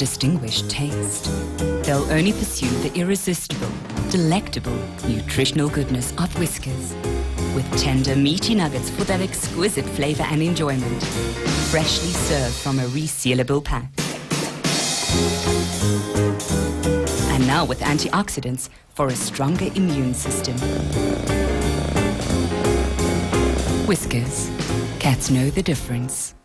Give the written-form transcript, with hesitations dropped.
distinguished taste. They'll only pursue the irresistible, delectable, nutritional goodness of Whiskas, with tender, meaty nuggets for that exquisite flavor and enjoyment, freshly served from a resealable pack. And now with antioxidants for a stronger immune system. Whiskas. Cats know the difference.